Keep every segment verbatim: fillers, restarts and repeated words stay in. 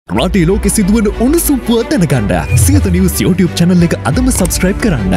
රටේ ලෝකෙ සිදුවන උණුසුම් පුවත් දැනගන්න සියත නිවුස් YouTube channel එක අදම subscribe කරන්න.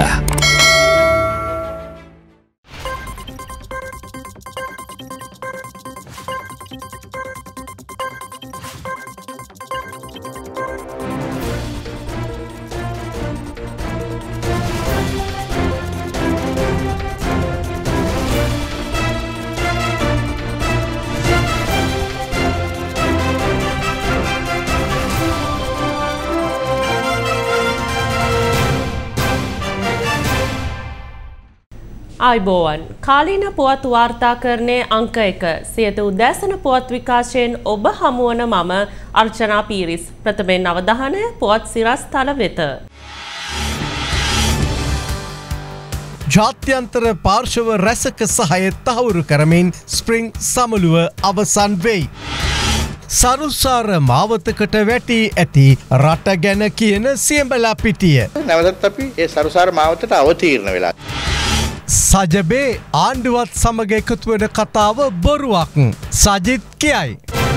ආයිබෝවන් කාලීන පුවත් වාර්තාකරණයේ අංක එක සියත උදෑසන පුවත් විකාශයෙන් ඔබ හමුවන මම අර්චනා පීරිස්. ප්‍රථමයෙන් අවධානය පුවත් සිරස්තල වෙත. ජාත්‍යන්තර පාර්ශව රැසක සහාය තහවුරු කරමින් ස්ප්‍රිං සමළුව අවසන් වෙයි. සරුසාර මාවතකට වැටි ඇති රට ගැන කියන සියඹලා පිටිය. නැවතත් අපි ඒ සරුසාර මාවතට අවතීර්ණ වෙලා. සජබේ ආණ්ඩුවත් සමග එකතු වෙන කතාව බොරුවක්. සජිත් කියයි.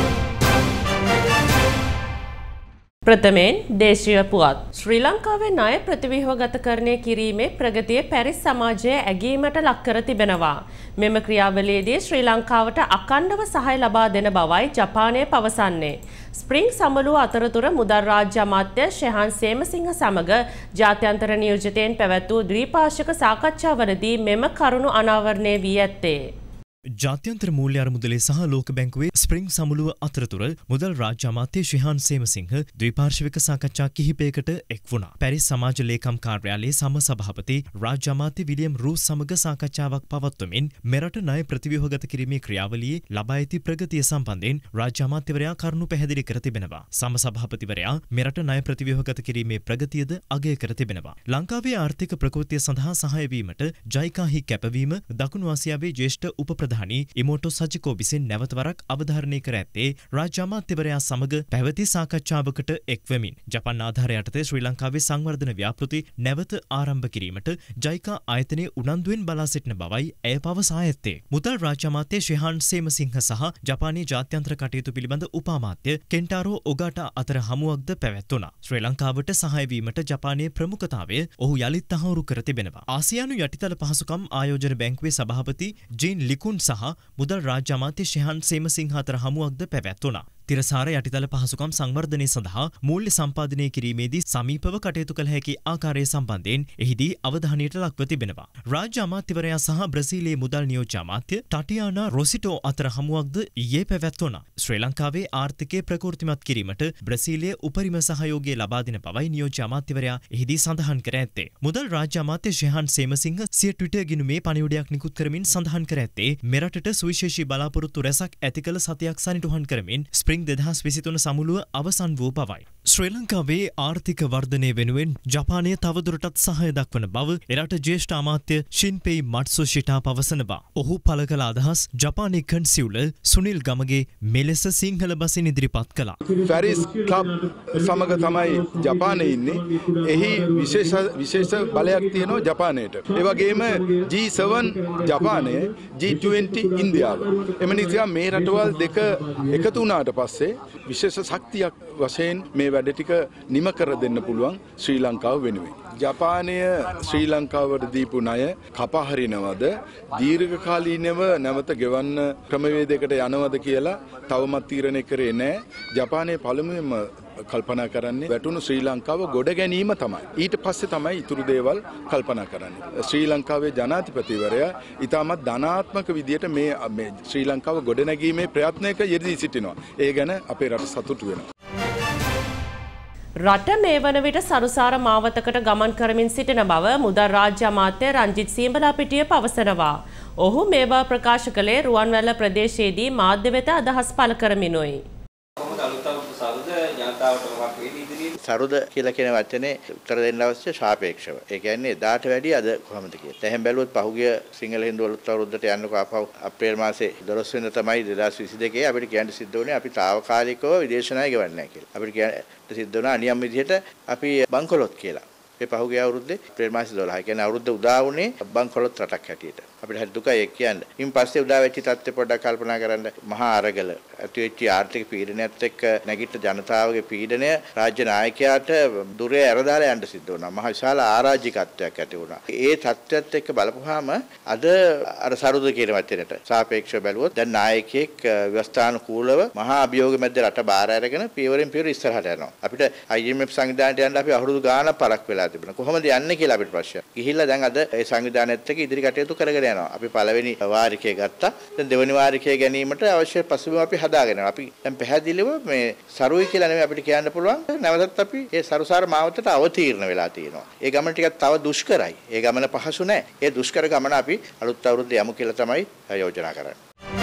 ප්‍රථමයෙන් දේශීය පුවත්. ශ්‍රී ලංකාවේ ණය ප්‍රතිව්‍යුහගතකරණය කිරීමේ ප්‍රගතිය පැරිස් සමාජයේ ඇගීමට ලක් කර තිබෙනවා. මෙම ක්‍රියාවලියේදී ශ්‍රී ලංකාවට අඛණ්ඩව සහාය ලබා දෙන බවයි ජපානය පවසන්නේ. ස්ප්‍රිං සමළුව අතරතුර මුදල් රාජ්‍ය අමාත්‍ය ශෙහාන් සේමසිංහ සමග ජාත්‍යන්තර නියෝජිතයන් පැවැත් වූ ද්විපාර්ශ්වික සාකච්ඡාවලදී මෙම කරුණු අනාවරණය වී ඇත්තේ. ජාත්‍යන්තර මූල්‍ය අරමුදලේ සහ ලෝක බැංකුවේ ස්ප්‍රිං සමුළුව අතරතුර මුදල් රාජ්‍ය අමාත්‍ය ශිහාන් සේමසිංහ ද්විපාර්ශ්වික සාකච්ඡා කිහිපයකට එක් වුණා. පැරිස් සමාජ ලේකම් කාර්යාලයේ සම සභාපති රාජ්‍ය අමාත්‍ය විලියම් රූස් සමග සාකච්ඡාවක් පවත්වමින් මෙරට ණය ප්‍රතිව්‍යුහගත කිරීමේ ක්‍රියාවලියේ ලබා ඇති ප්‍රගතිය සම්බන්ධයෙන් රාජ්‍ය අමාත්‍යවරයා කරුණු පැහැදිලි කර තිබෙනවා. සම සභාපතිවරයා මෙරට ණය ප්‍රතිව්‍යුහගත කිරීමේ ප්‍රගතියද අගය කර තිබෙනවා. ලංකාවේ ආර්ථික ප්‍රකෘතිය සඳහා සහාය වීමට ජයිකාහි කැපවීම දකුණු ආසියාවේ ජ්‍යෙෂ්ඨ උප ඉමෝටෝ සජිකෝ විසින් නැවත වරක් අවධාරණය කර ඇත්තේ රාජ්‍ය අමාත්‍යවරයා සමග පැවති සාකච්ඡාවකට එක්වෙමින් ජපාන් ආධාරය යටතේ ශ්‍රී ලංකාවේ සංවර්ධන ව්‍යාපෘති නැවත ආරම්භ කිරීමට ජයිකා ආයතනයේ උනන්දුවෙන් බලා සිටින බවයි ඇය පවසා ඇත්තේ. මුදල් රාජ්‍ය අමාත්‍ය ශෙහාන් සේමසිංහ සහ ජපානයේ ජාත්‍යන්තර කටයුතු පිළිබඳ උපාමාත්‍ය කෙන්ටාරෝ ඔගාටා අතර හමුවක්ද පැවැත්වුණා. ශ්‍රී ලංකාවට සහාය වීමට ජපානයේ ප්‍රමුඛතාවය ඔහු යළිත් තහවුරු කර තිබෙනවා. ආසියානු යටිතල පහසුකම් ආයෝජන බැංකුවේ සභාපති ජීන් ලිකුන් සහ මුදල් රාජ්‍ය අමාත්‍ය ශෙහාන් සේමසිංහ අතර හමුවක්ද පැවැත්වුණා. තිරසාර යටිතල පහසුකම් සංවර්ධනය සඳහා මූල්‍ය සම්පාදනය කිරීමේදී සමීපව කටයුතු කළ හැකි ආකාරය සම්බන්ධයෙන් එහිදී අවධානයට ලක්ව තිබෙනවා. රාජ්‍ය අමාත්‍යවරයා සහ බ්‍රසීලයේ මුදල් නියෝජ්‍ය අමාත්‍ය ටටියානා රොසිටෝ අතර හමුවක්ද ඊයේ පැවැත්වුණා. ශ්‍රී ලංකාවේ ආර්ථිකය ප්‍රකෘතිමත් කිරීමට බ්‍රසීලයේ උපරිම සහයෝගය ලබා දෙන බවයි නියෝජ්‍ය අමාත්‍යවරයා එහිදී සඳහන් කර ඇත්තේ. මුදල් රාජ්‍ය අමාත්‍ය ශෙහාන් සේමසිංහ සිය ට්විටර් ගිණුමේ පණිවුඩයක් නිකුත් කරමින් සඳහන් කර ඇත්තේ මෙරටට සුවිශේෂී බලාපොරොත්තු රැසක් ඇති කළ සතියක් සනිටුහන් කරමින් දෙදහස් විසිතුන සමුළුව අවසන් වූ බවයි. ශ්‍රී ලංකාවේ ආර්ථික වර්ධනය වෙනුවෙන් ජපානය තවදුරටත් සහාය දක්වන බව එරට ජ්‍යෙෂ්ඨ අමාත්‍ය ශින්පෙයි මට්සුෂිටා පවසනවා. ඔහු පළ කළ අදහස් ජපානයේ කන්සියුලර් සුනිල් ගමගේ මෙලෙස සිංහල බසින් ඉදිරිපත් කළා. පැරිස් ක්ලබ් සමග තමයි ජපානයේ ඉන්නේ. එහි විශේෂ විශේෂ බලයක් තියෙනවා ජපානයට. ඒ වගේම ජී සෙවන් ජපානය, ජී ට්වෙන්ටි ඉන්දියාව. එම නිසා මේ රටවල් දෙක එකතු වුණාට පස්සේ විශේෂ ශක්තියක් වශයෙන් මේ වැඩ ටික නිම කර දෙන්න පුළුවන් ශ්‍රී ලංකාව වෙනුවෙන්. ජපානය ශ්‍රී ලංකාවට දීපු ණය කපහරිනවද දීර්ඝකාලීනව නැවත ගෙවන්න ක්‍රමවේදයකට යනවද කියලා තවමත් තීරණය කරේ නැහැ. ජපානයේ පළමුවෙන්ම කල්පනා කරන්නේ වැටුණු ශ්‍රී ලංකාව ගොඩ ගැනීම තමයි. ඊට පස්සේ තමයි ඊතුරු දේවල් කල්පනා කරන්නේ. ශ්‍රී ලංකාවේ ජනාධිපතිවරයා ඉතාමත් ධනාත්මක විදියට මේ මේ ශ්‍රී ලංකාව ගොඩ නැගීමේ ප්‍රයත්නයක යෙදී සිටිනවා. ඒ ගැන අපේ රට සතුටු වෙනවා. රට මේ වන විට සරුසාර මාවතකට ගමන් කරමින් සිටින බව මුදල් රාජ්‍ය අමාත්‍ය රංජිත් සියඹලාපිටිය පවසනවා. ඔහු මේ බව ප්‍රකාශ කළේ රුවන්වැල්ල ප්‍රදේශයේදී මාධ්‍ය වෙත අදහස් පළ කරමිනුයි. සරුද කියලා කියන වචනේ උත්තර දෙන්න අවශ්‍ය සාපේක්ෂව. ඒ කියන්නේ එදාට වැඩිය අද කොහොමද කියලා. දැන් බැලුවොත් පහුගිය සිංහල හින්දු අලුත් අවුරුද්දට යන්නකෝ ආපහු අප්‍රේල් මාසේ දොළොස් වෙනිදා තමයි දෙදාස් විසි දෙකේ අපිට කියන්න සිද්ධ වුණේ අපි తాවකාලිකව විදේශ ණය ගෙවන්නේ නැහැ කියලා. අපිට කියන්න සිද්ධ වුණා අනියම් විදිහට අපි බංකොලොත් කියලා. ඒ පහුගිය අවුරුද්දේ අප්‍රේල් මාසේ දොළහ. ඒ කියන්නේ අවුරුද්ද උදා වුණේ බංකොලොත් රටක් හැටියට. අපිට හරි දුකයි ඒක කියන්නේ. ඉන් පස්සේ උදා වෙච්ච තත්ත්වය පොඩ්ඩක් කල්පනා කරන්න. මහා අරගල ඇති වෙච්ච ආර්ථික පීඩනයත් එක්ක නැගිට ජනතාවගේ පීඩනය රාජ්‍ය නායකයාට දුරේ ඇරදාලා යන්න සිද්ධ වුණා. මහා විශාල අරාජිකත්වයක් ඇති වුණා. ඒ තත්ත්වයත් එක්ක බලපුවාම අද අර සරුද කියන වචනයට සාපේක්ෂව බැලුවොත් දැන් නායකයෙක් ව්‍යවස්ථානුකූලව මහා අභියෝග මැද රට බාර අරගෙන පියවරෙන් පියවර ඉස්සරහට යනවා. අපිට I M F සංවිධානයට යන්න අපි අවුරුදු ගාණක් පරක් වෙලා තිබුණා. කොහොමද යන්නේ කියලා අපිට ප්‍රශ්නයක්. ගිහිල්ලා දැන් අද ඒ සංවිධානයත් එක්ක ඉදිරි කටයුතු කරගෙන යනවා. අපි පළවෙනි වාරිකය ගත්තා. දැන් දෙවෙනි වාරිකය ගැනීමට අවශ්‍ය පසුබිම අපි හදාගෙන යනවා. අපි දැන් පැහැදිලිව මේ සරුයි කියලා නෙමෙයි අපිට කියන්න පුළුවන්. නැවතත් අපි ඒ සරුසාර මාවතට අවතීර්ණ වෙලා තියෙනවා. ඒ ගමන ටිකක් තව දුෂ්කරයි. ඒ ගමන පහසු නැහැ. ඒ දුෂ්කර ගමන අපි අලුත් අවුරුද්දේ යමු කියලා තමයි යෝජනා කරන්නේ.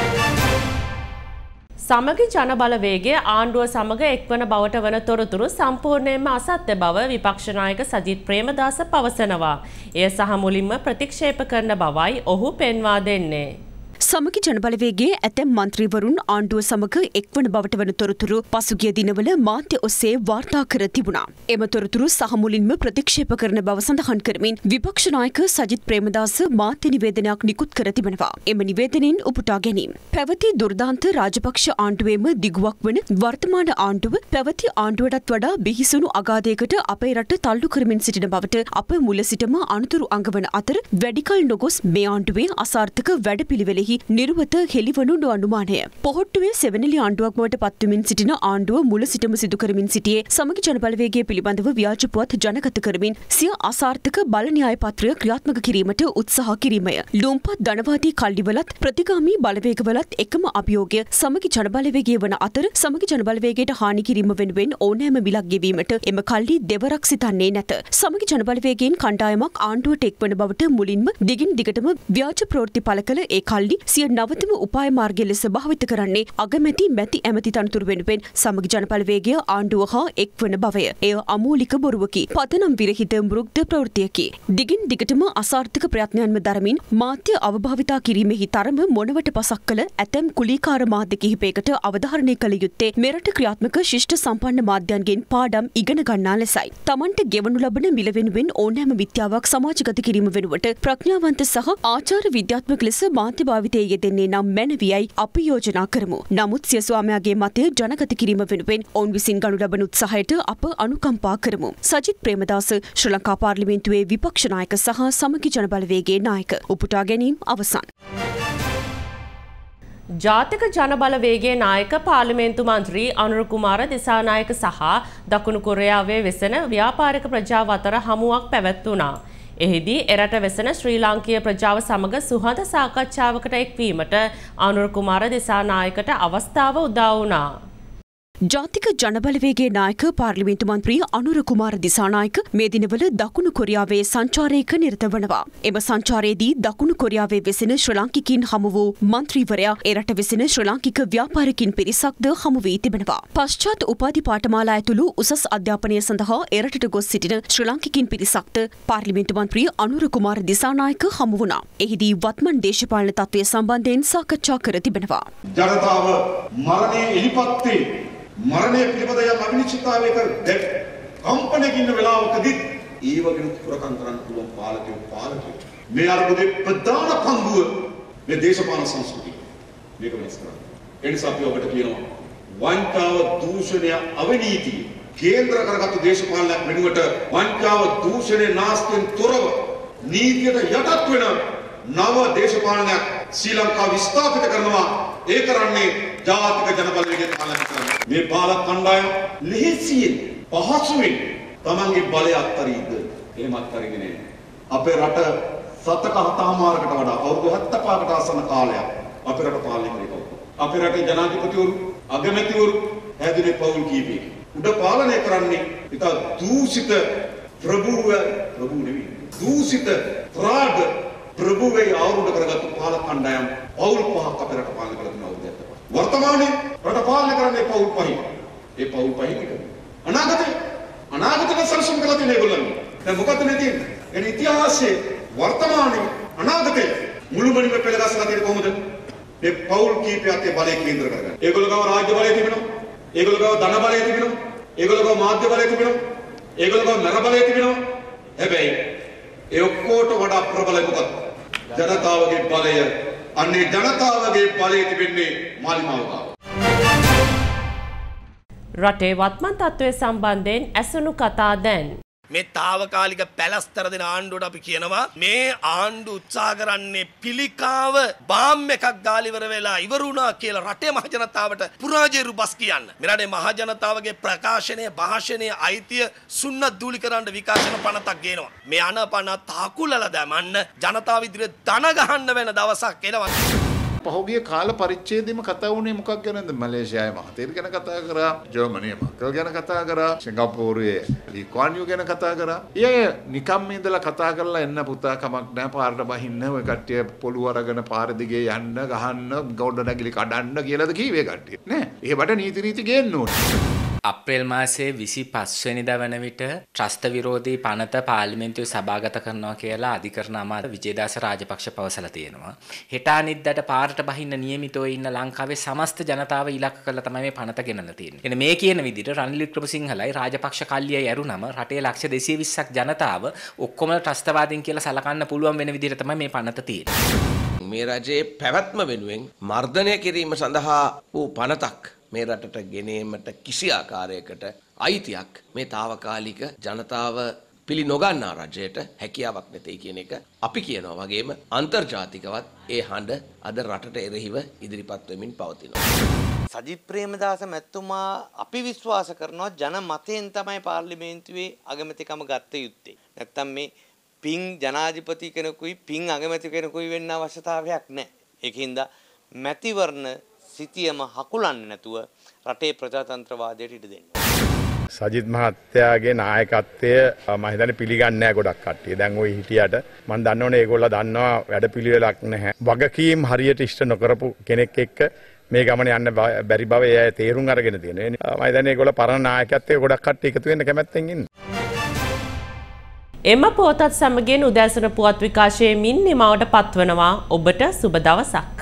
සමගි ජන බලවේගයේ ආණ්ඩුව සමග එක්වන බවට වන තොරතුරු සම්පූර්ණයෙන්ම අසත්‍ය බව විපක්ෂ නායක සජිත් ප්‍රේමදාස පවසනවා. එය සහ මුලින්ම ප්‍රතික්ෂේප කරන බවයි ඔහු පෙන්වා දෙන්නේ. සමගි ජනබලවේගයේ ඇතැම් මන්ත්‍රීවරුන් ආණ්ඩුව සමග එක්වන බවට වන තොරතුරු පසුගිය දිනවල මාධ්‍ය ඔස්සේ වාර්තා කර තිබුණා. එම තොරතුරු සහ මුලින්ම ප්‍රතික්ෂේප කරන බව සඳහන් කරමින් විපක්ෂ නායක සජිත් ප්‍රේමදාස මාධ්‍ය නිවේදනයක් නිකුත් කර තිබෙනවා. එම නිවේදනයෙන් උපුටා ගැනීම. පැවති දුර්දාන්ත රාජපක්ෂ ආණ්ඩුවේම දිගුවක් වන වර්තමාන ආණ්ඩුව පැවති ආණ්ඩුවටත් වඩා බිහිසුණු අගාධයකට අපේ රට තල්ලු කරමින් සිටින බවට අප මුල සිටම අනුතුරු අඟවන අතර වැඩිකල් නොගොස් මේ ආණ්ඩුවේ අසාර්ථක වැඩපිළිවෙලෙහි නිර්වත හෙළිවනු අනුමානය. පොහොට්ටුවේ සෙවනැලි ආණ්ඩුවක් බවට පත්වමින් සිටින ආණ්ඩුව මුල සිටම සිදු කරමින් සිටියේ සමගි ජනබලවේගය පිළිබඳව ව්‍යාජ පුවත් ජනගත කරමින් සිය අසාර්ථක බල න්‍යාය පත්‍රය ක්‍රියාත්මක කිරීමට උත්සාහ කිරීමය. ලුම්පත් ධනවාදී කල්ලිවලත් ප්‍රතිගාමී බලවේගවලත් එකම අභියෝගය සමගි ජනබලවේගය වන අතර සමගි ජනබලවේගයට හානි කිරීම වෙනුවෙන් ඕනෑම බිලක් ගෙවීමට එම කල්ලි දෙවරක් සිතන්නේ නැත. සමගි ජනබලවේගයෙන් කණ්ඩායමක් ආණ්ඩුවට එක්වන බවට මුලින්ම දිගින් දිගටම ව්‍යාජ ප්‍රවෘත්ති පළ කළ ඒ කල්ලි සිය නවතම උපාය මාර්ගය ලෙස භාවිත කරන්නේ අගමැති මැති ඇමති තනතුරු වෙනුවෙන් සමගි ජනබලවේගය ආණ්ඩුව හා එක්වන බවය. එය අමූලික බොරුවකි. පතනම් විරහිත මෘග්ධ ප්‍රවෘත්තියකි. දිගින් දිගටම අසාර්ථක ප්‍රයත්නයන්ම දරමින් මාධ්‍ය අවභාවිතා කිරීමෙහි තරම මොනවට පසක් කළ ඇතැම් කුලීකාර මාධ්‍ය කිහිපයකට අවධාරණය කළ යුත්තේ මෙරට ක්‍රියාත්මක ශිෂ්ට සම්පන්න මාධ්‍යයන්ගෙන් පාඩම් ඉගෙන ගන්නා ලෙසයි. තමන්ට ගෙවනු ලබන මිල වෙනුවෙන් ඕනෑම විද්‍යාවක් සමාජගත කිරීම වෙනුවට ප්‍රඥාවන්ත සහ ආචාර විද්‍යාත්මක ලෙස මාධ්‍ය භාවිතයේ යෙදෙන්නේ නම් මැනවියයි අපි යෝජනා කරමු. නමුත් සිය ස්වාමයාගේ මතය ජනගත කිරීම වෙනුවෙන් ඔවුන් විසින් ගනු ලබන උත්සාහයට අප අනුකම්පා කරමු. සජිත් ප්‍රේමදාස ශ්‍රී ලංකා පාර්ලිමේන්තුවේ විපක්ෂ නායක සහ සමගි ජනබලවේගයේ නායක. උපුටා ගැනීම අවසන්. ජාතික ජනබලවේගයේ නායක පාර්ලිමේන්තු මන්ත්‍රී අනුර කුමාර දිසානායක සහ දකුණු කොරියාවේ වෙසෙන ව්‍යාපාරික ප්‍රජාව අතර හමුවක් පැවැත්වුණා. එහිදී එරට වෙසෙන ශ්‍රී ලාංකීය ප්‍රජාව සමග සුහද සාකච්ඡාවකට එක්වීමට අනුර කුමාර දිසානායකට අවස්ථාව උදා වුණා. ජාතික ජනබලවේගයේ නායක පාර්ලිමේන්තු මන්ත්‍රී අනුර කුමාර දිසානායක මේ දිනවල දකුණු කොරියාවේ සංචාරයක නිරත වනවා. එම සංචාරයේදී දකුණු කොරියාවේ වෙසෙන ශ්‍රී ලාංකිකින් හමු වූ මන්ත්‍රීවරයා එරට වෙසෙන ශ්‍රී ලාංකික ව්‍යාපාරිකින් පිරිසක්ද හමු වී තිබෙනවා. පශ්චාත් උපාධි පාඨමාලා ඇතුළු උසස් අධ්‍යාපනය සඳහා එරටට ගොස් සිටින ශ්‍රී ලාංකිකින් පිරිසක්ද පාර්ලිමේන්තු මන්ත්‍රී අනුර කුමාර දිසානායක හමු වුණා. එහිදී වත්මන් දේශපාලන තත්ත්වය සම්බන්ධයෙන් සාකච්ඡා කර තිබෙනවා. ජනතාව මරණය එලිපත්තේ මරණය පිළිබඳ යම් අවිනිශ්චිතතාවයක දැක් කම්පනයක ඉන්න වෙලාවකදී ඒ වගේ පුරකම් කරන්න පුළුවන් පාලකයෝ පාලකයෝ මේ අරමුදේ ප්‍රධාන පංගුව මේ දේශපාලන සංස්කෘතිය මේක වෙනස් කරන්න. ඒ නිසා අපි ඔබට කියනවා වංචාව දූෂණය අවිනීතිය කේන්ද්‍ර කරගත්තු දේශපාලනයක් වෙනුවට වංචාව දූෂණය නාස්තියෙන් තොරව නීතියට යටත් වෙන නව දේශපාලනයක් ශ්‍රී ලංකාව ස්ථාපිත කරනවා. ඒ කරන්නේ ජාතික ජනබලවේගයේ පාලනය කරනවා. මේ පාලක කණ්ඩායම ලෙහෙසියෙන් පහසුවෙන් තමන්ගේ බලය අත්තරීද? එහෙම අත්තරින්නේ නැහැ. අපේ රට සතක හතමාරකට වඩා අවුරුදු හතපහකට ආසන්න කාලයක් අපේ රට පාලනය කරේ. අපේ රටේ ජනාධිපතිවරු අගමැතිවරු හැදුනේ පවුල් කීපයක. උඩ පාලනය කරන්නේ ඉත දූෂිත ප්‍රභූව ප්‍රභූ නෙවෙයි. දූෂිත ත්‍රාඩ ප්‍රභූවේ ආවුරුඩ කරගත්තු පාලක කණ්ඩායම් පවුල් පහක් අපේ රට පාලනය කරලා තියෙනවා. වර්තමානයේ රට පාලනය කරන්නේ පවුල් පහින්. ඒ පවුල් පහින් එක. අනාගතේ අනාගතේ සලසුම් කරලා තියෙන ඒගොල්ලන්. දැන් මොකද මේ තියෙන්නේ? එන ඉතිහාසයේ වර්තමානයේ අනාගතේ මුළුමනින්ම පෙළගස්සලා තියෙන්නේ කොහොමද? මේ පවුල් කීපයක් ඒ බලය කේන්ද්‍ර කරගන්න. ඒගොල්ලෝ ගාව රාජ්‍ය බලය තිබෙනවා. ඒගොල්ලෝ ගාව ධන බලය තිබෙනවා. ඒගොල්ලෝ ගාව මාධ්‍ය බලය තිබෙනවා. ඒගොල්ලෝ ගාව නර බලය තිබෙනවා. හැබැයි ඒ ඔක්කොට වඩා ප්‍රබල මොකක්ද? ජනතාවගේ බලය අන්නේ ජනතාවගේ බලය තිබෙන්නේ මාලිමාව ගාව. රටේ වත්මන් තත්ත්වය සම්බන්ධයෙන් ඇසුණු කතා දැන් මේ తాවකාලික පැලස්තර දෙන ආණ්ඩුවට අපි කියනවා මේ ආණ්ඩු උත්සාහ කරන්නේ පිළිකාව බාම් එකක් ගාලා ඉවර වෙලා ඉවරුණා කියලා රටේ මහ ජනතාවට පුරාජේරු බස් කියන්න. මේ රටේ මහ ජනතාවගේ ප්‍රකාශනයේ භාෂණයේ අයිතිය සුන්නත් දූලි කරන්න විකාශන පනතක් ගේනවා. මේ අනපන තාකුලලා දැමන්න ජනතාව ඉදිරියේ දන ගහන්න වෙන දවසක් එනවා. පහුගිය කාල පරිච්ඡේදෙම කතා වුණේ මොකක් ගැනද? මලේසියාවේ මහතෙර ගැන කතා කරා, ජර්මනියේ මර්කල් ගැන කතා කරා, සිංගප්පූරුවේ ලී කුවන් යූ ගැන කතා කරා. ඊයේ නිකම්ම ඉඳලා කතා කරලා එන්න පුතා කමක් නැහැ පාරට බහින්න ඔය කට්ටිය පොළු අරගෙන පාර දිගේ යන්න ගහන්න ගොඩ නැගිලි කඩන්න කියලාද කීවේ කට්ටිය නෑ. එහෙකට නීති රීති ගේන්න ඕනේ. අප්‍රේල් මාසයේ විසිපස් වෙනිදා වන විට ත්‍රස්ත විරෝධී පනත පාර්ලිමේන්තුවේ සභාගත කරනවා කියලා අධිකරණ අමාත්‍ය විජේදාස රාජපක්ෂ පවසලා තියෙනවා. හෙට අනිද්දාට පාරට බහින්න නියමිතව ඉන්න ලංකාවේ සමස්ත ජනතාව ඉලක්ක කරලා තමයි මේ පනත ගෙනල්ලා තියෙන්නේ. එනේ මේ කියන විදිහට රනිල් වික්‍රමසිංහලයි රාජපක්ෂ කල්ලියයි ඇරුණම රටේ ලක්ෂ දෙසිය විස්සක් ජනතාව ඔක්කොම ත්‍රස්තවාදීන් කියලා සලකන්න පුළුවන් වෙන විදිහට තමයි මේ පනත තියෙන්නේ. මේ රජයේ පැවැත්ම වෙනුවෙන් මර්ධනය කිරීම සඳහා වූ පනතක් මේ රටට ගෙනීමට කිසි ආකාරයකට අයිතියක් මේ తాවකාලික ජනතාව පිළි නොගන්නා රජයට හැකියාවක් නැtei කියන එක අපි කියනවා. වගේම අන්තර්ජාතිකවත් ඒ හඬ අද රටට එරෙහිව ඉදිරිපත් වෙමින් පවතිනවා. සජිත් ප්‍රේමදාස මැතිතුමා අපි විශ්වාස කරනවා ජන මතයෙන් තමයි පාර්ලිමේන්තුවේ අගමැතිකම ගත්ත යුත්තේ. නැත්තම් මේ පින් ජනාධිපති කෙනෙකුයි පින් අගමැති කෙනෙකුයි වෙන්න අවශ්‍යතාවයක් නැහැ. ඒකින්ද මැතිවරණ සිතියම හකුලන්නේ නැතුව රටේ ප්‍රජාතන්ත්‍රවාදයට ඉඩ දෙන්න. සජිත් මහත්තයාගේ නායකත්වය මම හිතන්නේ පිළිගන්නේ නැහැ ගොඩක් කට්ටිය. දැන් ওই හිටියට මම දන්නවනේ ඒගොල්ලෝ දන්නවා වැඩපිළිවෙලක් නැහැ. වගකීම් හරියට ඉෂ්ට නොකරපු කෙනෙක් එක්ක මේ ගමන යන්න බැරි බව එයා තේරුම් අරගෙන තියෙනවා. මම හිතන්නේ ඒගොල්ලෝ පරණ නායකත්වයේ ගොඩක් කට්ටිය එකතු වෙන්න කැමැත්තෙන් ඉන්නේ. එම පුවතත් සමගින් උදෑසන පුවත් විකාශයේ මින් නිමවට පත්වනවා. ඔබට සුබ දවසක්.